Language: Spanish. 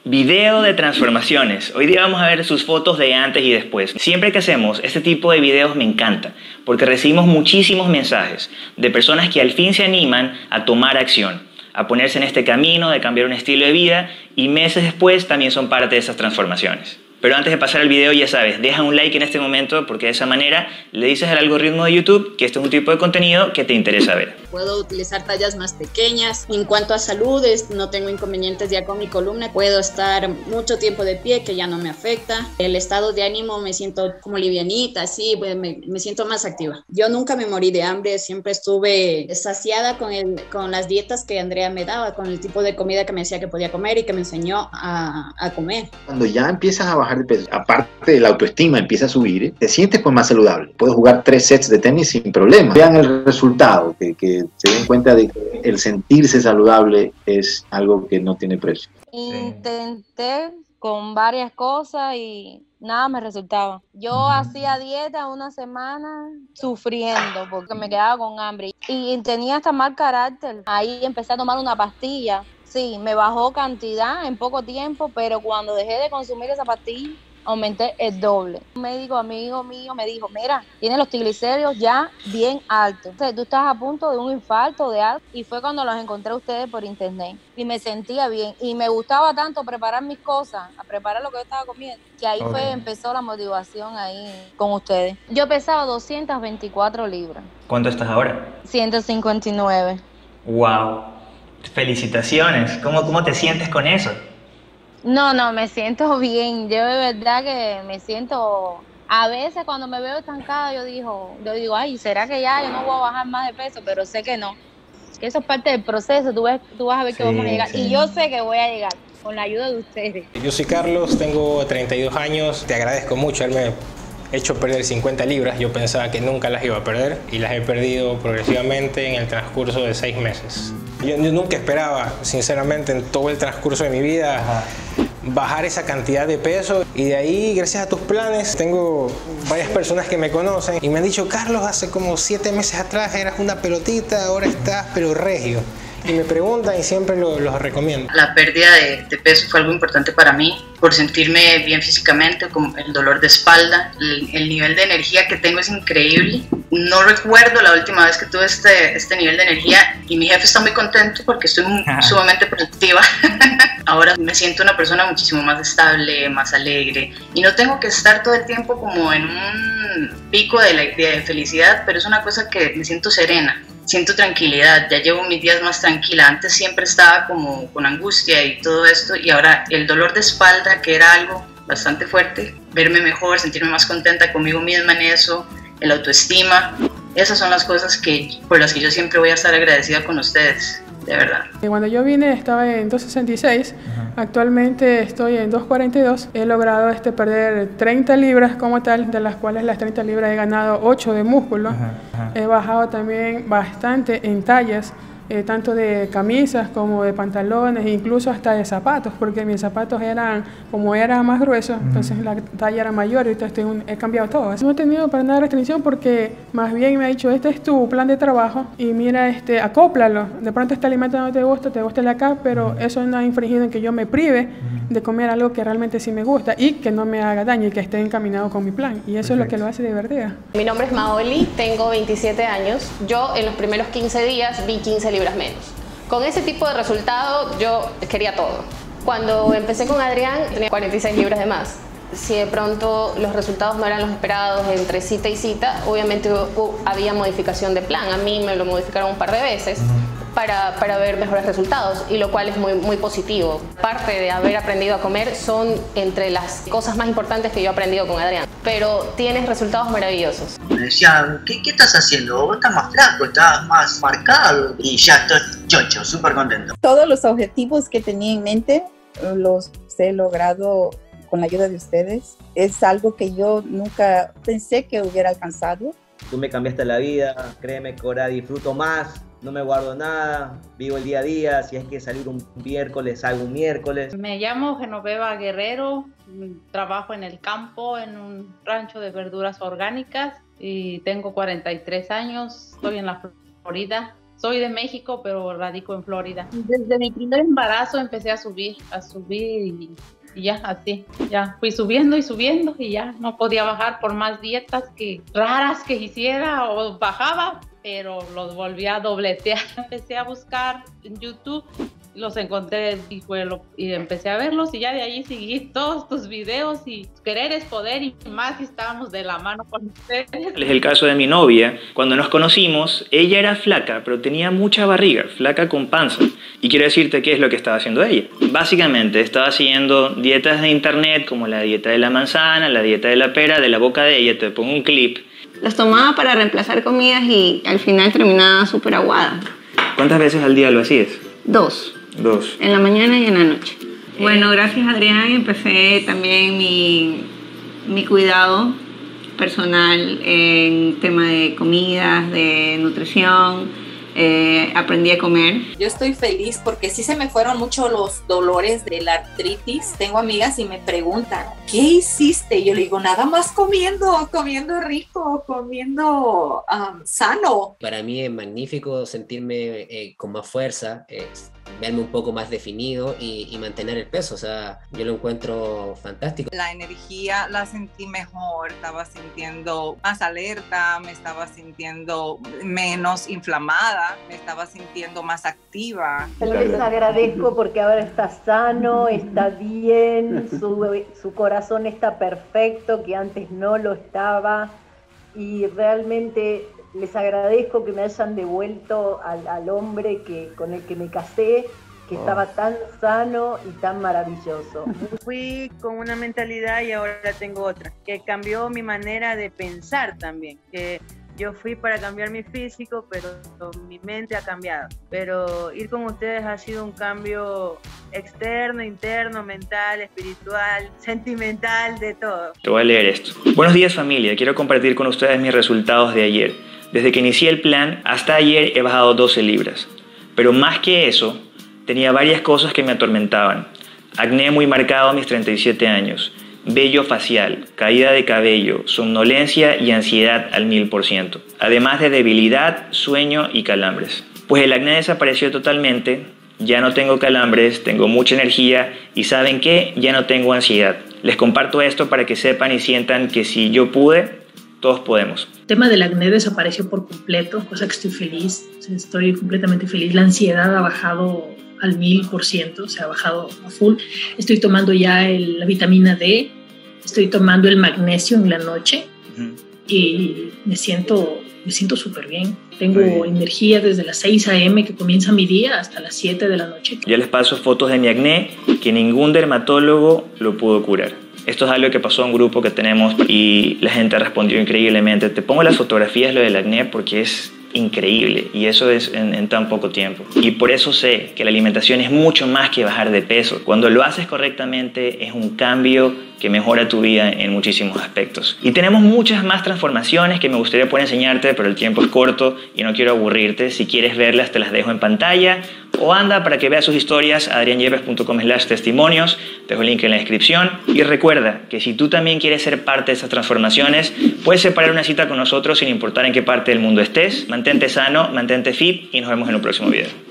Video de transformaciones. Hoy día vamos a ver sus fotos de antes y después. Siempre que hacemos este tipo de videos me encanta, porque recibimos muchísimos mensajes de personas que al fin se animan a tomar acción, a ponerse en este camino de cambiar un estilo de vida y meses después también son parte de esas transformaciones. Pero antes de pasar al video, ya sabes, deja un like en este momento porque de esa manera le dices al algoritmo de YouTube que este es un tipo de contenido que te interesa ver. Puedo utilizar tallas más pequeñas. En cuanto a salud, no tengo inconvenientes ya con mi columna. Puedo estar mucho tiempo de pie, que ya no me afecta. El estado de ánimo me siento como livianita, así, pues me siento más activa. Yo nunca me morí de hambre, siempre estuve saciada con las dietas que Andrea me daba, con el tipo de comida que me decía que podía comer y que me enseñó a comer. Cuando ya empiezas a bajar de peso, aparte de la autoestima empieza a subir, te sientes pues más saludable. Puedes jugar 3 sets de tenis sin problema. Vean el resultado, que se den cuenta de que el sentirse saludable es algo que no tiene precio. Intenté con varias cosas y nada me resultaba. Yo hacía dieta una semana sufriendo porque me quedaba con hambre y tenía hasta mal carácter. Ahí empecé a tomar una pastilla. Sí, me bajó cantidad en poco tiempo, pero cuando dejé de consumir esa pastilla, aumenté el doble. Un médico amigo mío me dijo, mira, tienes los triglicéridos ya bien altos. Entonces, tú estás a punto de un infarto, de algo. Y fue cuando los encontré a ustedes por internet. Y me sentía bien. Y me gustaba tanto preparar mis cosas, a preparar lo que yo estaba comiendo, que ahí empezó la motivación ahí con ustedes. Yo pesaba 224 libras. ¿Cuánto estás ahora? 159. ¡Wow! Felicitaciones. ¿Cómo te sientes con eso? No, me siento bien. Yo de verdad que me siento... A veces cuando me veo estancada yo digo, ay, ¿será que ya yo no voy a bajar más de peso? Pero sé que no. Que eso es parte del proceso. Tú vas a ver que vamos a llegar. Sí. Y yo sé que voy a llegar con la ayuda de ustedes. Yo soy Carlos, tengo 32 años. Te agradezco mucho haberme hecho perder 50 libras. Yo pensaba que nunca las iba a perder y las he perdido progresivamente en el transcurso de 6 meses. Yo nunca esperaba, sinceramente, en todo el transcurso de mi vida, bajar esa cantidad de peso. Y de ahí, gracias a tus planes, tengo varias personas que me conocen y me han dicho, Carlos, hace como 7 meses atrás eras una pelotita, ahora estás pero regio. Y me preguntan y siempre los recomiendo. La pérdida de peso fue algo importante para mí, por sentirme bien físicamente, con el dolor de espalda, el nivel de energía que tengo es increíble. No recuerdo la última vez que tuve este nivel de energía y mi jefe está muy contento porque estoy sumamente productiva. Ahora me siento una persona muchísimo más estable, más alegre y no tengo que estar todo el tiempo como en un pico de felicidad, pero es una cosa que me siento serena. Siento tranquilidad, ya llevo mis días más tranquila. Antes siempre estaba como con angustia y todo esto, y ahora el dolor de espalda, que era algo bastante fuerte, verme mejor, sentirme más contenta conmigo misma en eso, el autoestima, esas son las cosas por las que yo siempre voy a estar agradecida con ustedes, de verdad. Cuando yo vine estaba en 266, actualmente estoy en 242, he logrado perder 30 libras como tal, de las cuales las 30 libras he ganado 8 de músculo. He bajado también bastante en tallas, tanto de camisas como de pantalones, incluso hasta de zapatos, porque mis zapatos eran más gruesos, entonces la talla era mayor y entonces he cambiado todo. No he tenido para nada restricción porque más bien me ha dicho, este es tu plan de trabajo y mira, acóplalo. De pronto este alimento no te gusta el de acá, pero eso no ha infringido en que yo me prive de comer algo que realmente sí me gusta y que no me haga daño y que esté encaminado con mi plan. Y eso es lo que lo hace divertida. Mi nombre es Maoli, tengo 27 años. Yo en los primeros 15 días vi 15 libras menos. Con ese tipo de resultado yo quería todo. Cuando empecé con Adrián tenía 46 libras de más. Si de pronto los resultados no eran los esperados entre cita y cita, obviamente había modificación de plan. A mí me lo modificaron un par de veces para ver mejores resultados, y lo cual es muy positivo. Parte de haber aprendido a comer son entre las cosas más importantes que yo he aprendido con Adrián, pero tienes resultados maravillosos. Me decían, ¿qué estás haciendo? Vos estás más flaco, estás más marcado, y ya estoy chocho, súper contento. Todos los objetivos que tenía en mente los he logrado con la ayuda de ustedes. Es algo que yo nunca pensé que hubiera alcanzado. Tú me cambiaste la vida, créeme que ahora disfruto más, no me guardo nada, vivo el día a día, si hay que salir un miércoles, salgo un miércoles. Me llamo Genoveva Guerrero, trabajo en el campo, en un rancho de verduras orgánicas y tengo 43 años, estoy en la Florida. soy de México, pero radico en Florida. Desde mi primer embarazo empecé a subir y ya así, ya fui subiendo y subiendo y ya no podía bajar por más dietas raras que hiciera o bajaba, pero los volví a dobletear. Empecé a buscar en YouTube, los encontré y empecé a verlos y ya de allí seguí todos tus videos y querer es poder y más si estábamos de la mano con ustedes. Es el caso de mi novia. Cuando nos conocimos, ella era flaca, pero tenía mucha barriga, flaca con panza. Y quiero decirte qué es lo que estaba haciendo ella. Básicamente estaba siguiendo dietas de internet como la dieta de la manzana, la dieta de la pera, de la boca de ella. Te pongo un clip. Las tomaba para reemplazar comidas y al final terminaba súper aguada. ¿Cuántas veces al día lo hacías? 2. En la mañana y en la noche. Bueno, gracias Adrián empecé también mi cuidado personal en tema de comidas, de nutrición. Aprendí a comer. Yo estoy feliz porque sí se me fueron mucho los dolores de la artritis. Tengo amigas y me preguntan, ¿qué hiciste? Yo le digo, nada más comiendo rico, comiendo sano. Para mí es magnífico sentirme con más fuerza, verme un poco más definido y mantener el peso. O sea, yo lo encuentro fantástico. La energía la sentí mejor, estaba sintiendo más alerta, me estaba sintiendo menos inflamada, me estaba sintiendo más activa. Les agradezco porque ahora está sano, está bien, su corazón está perfecto, que antes no lo estaba, y realmente les agradezco que me hayan devuelto al hombre con el que me casé, que estaba tan sano y tan maravilloso. Fui con una mentalidad y ahora tengo otra, que cambió mi manera de pensar también, que yo fui para cambiar mi físico, pero mi mente ha cambiado. Pero ir con ustedes ha sido un cambio externo, interno, mental, espiritual, sentimental, de todo. Te voy a leer esto. Buenos días familia, quiero compartir con ustedes mis resultados de ayer. Desde que inicié el plan hasta ayer he bajado 12 libras. Pero más que eso, tenía varias cosas que me atormentaban. Acné muy marcado a mis 37 años. Vello facial, caída de cabello, somnolencia y ansiedad al 1000%. Además de debilidad, sueño y calambres. Pues el acné desapareció totalmente. Ya no tengo calambres, tengo mucha energía y ¿saben qué? Ya no tengo ansiedad. Les comparto esto para que sepan y sientan que si yo pude, todos podemos. El tema del acné desapareció por completo, cosa que estoy feliz, estoy completamente feliz. La ansiedad ha bajado al 1000%, se ha bajado a full. Estoy tomando ya la vitamina D, estoy tomando el magnesio en la noche y me siento súper bien. Tengo energía desde las 6 a.m. que comienza mi día hasta las 7 de la noche. Ya les paso fotos de mi acné que ningún dermatólogo lo pudo curar. Esto es algo que pasó a un grupo que tenemos y la gente respondió increíblemente. Te pongo las fotografías, lo del acné, porque es increíble y eso es en tan poco tiempo. Y por eso sé que la alimentación es mucho más que bajar de peso. Cuando lo haces correctamente es un cambio que mejora tu vida en muchísimos aspectos. Y tenemos muchas más transformaciones que me gustaría poder enseñarte, pero el tiempo es corto y no quiero aburrirte. Si quieres verlas te las dejo en pantalla o anda para que veas sus historias a adrianyepes.com/testimonios. Te dejo el link en la descripción. Y recuerda que si tú también quieres ser parte de esas transformaciones, puedes separar una cita con nosotros sin importar en qué parte del mundo estés. Mantente sano, mantente fit y nos vemos en un próximo video.